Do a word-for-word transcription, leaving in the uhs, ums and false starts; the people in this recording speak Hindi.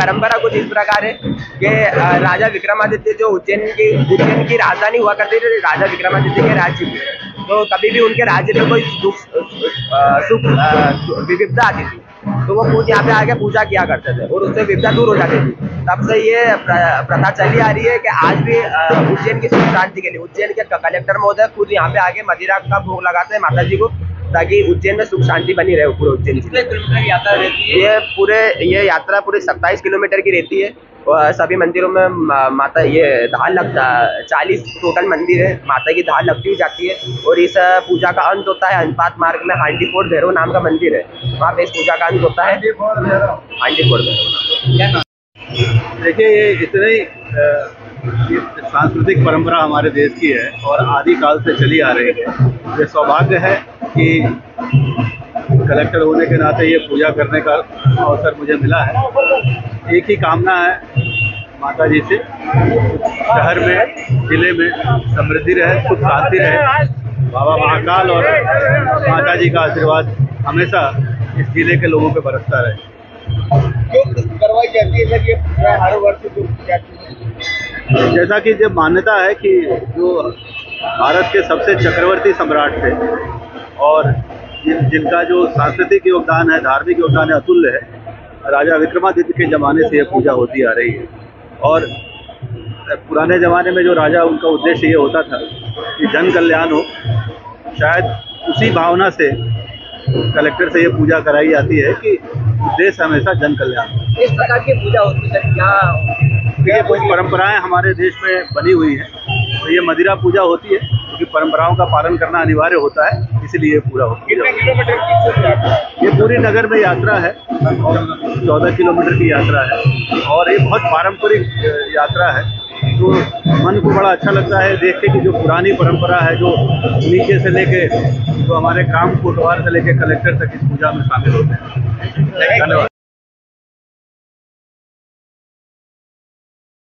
परंपरा कुछ इस प्रकार है कि राजा विक्रमादित्य जो उज्जैन की उज्जैन की राजधानी हुआ करती थी, राजा विक्रमादित्य के राज्य में, तो कभी भी उनके राज्य में कोई दुख सुख विविधता आती थी तो वो खुद यहाँ पे आके पूजा किया करते थे और उससे विविधता दूर हो जाती थी। तब से ये प्रथा चली आ रही है कि आज भी उज्जैन की सुख शांति के लिए उज्जैन के कलेक्टर महोदय खुद यहाँ पे आके मदिरा का भोग लगाते हैं माता जी को, ताकि उज्जैन में सुख शांति बनी रहे पूरे उज्जैन की। किलोमीटर यात्रा रहती है ये पूरे ये यात्रा पूरे सत्ताईस किलोमीटर की रहती है और सभी मंदिरों में माता ये धार लगता चालीस टोटल मंदिर है, माता की धार लगती हुई जाती है और इस पूजा का अंत होता है अनुपात मार्ग में हांडी फोर्ट भैरव नाम का मंदिर है, वहाँ पे इस पूजा का अंत होता है हांडी फोर्ट भैरव। देखिए ये इतनी सांस्कृतिक परंपरा हमारे देश की है और आदिकाल से चली आ रही है। ये सौभाग्य है कि कलेक्टर होने के नाते ये पूजा करने का अवसर मुझे मिला है। एक ही कामना है माता जी से, शहर में जिले में समृद्धि रहे, सुख शांति रहे, बाबा महाकाल और माता जी का आशीर्वाद हमेशा इस जिले के लोगों पे बरसता रहे। करवाई जाती है सर ये हर वर्ष जो जैसा कि जब मान्यता है कि जो भारत के सबसे चक्रवर्ती सम्राट थे और जिनका जो सांस्कृतिक योगदान है, धार्मिक योगदान है, अतुल्य है, राजा विक्रमादित्य के ज़माने से यह पूजा होती आ रही है। और पुराने ज़माने में जो राजा, उनका उद्देश्य ये होता था कि जन कल्याण हो, शायद उसी भावना से कलेक्टर से ये पूजा कराई जाती है कि उद्देश्य हमेशा जन कल्याण। इस प्रकार की पूजा होती है क्या? ये कुछ परंपराएं हमारे देश में बनी हुई हैं, तो ये मदिरा पूजा होती है क्योंकि परंपराओं का पालन करना अनिवार्य होता है, इसीलिए ये पूरा होता है। कितने किलोमीटर की ये पूरी नगर में यात्रा है और चौदह किलोमीटर की यात्रा है और ये बहुत पारंपरिक यात्रा है, तो मन को बड़ा अच्छा लगता है देख के कि जो पुरानी परंपरा है, जो नीचे से लेके तो हमारे ग्राम कोटवार से लेके कलेक्टर तक इस पूजा में शामिल होते हैं। धन्यवाद।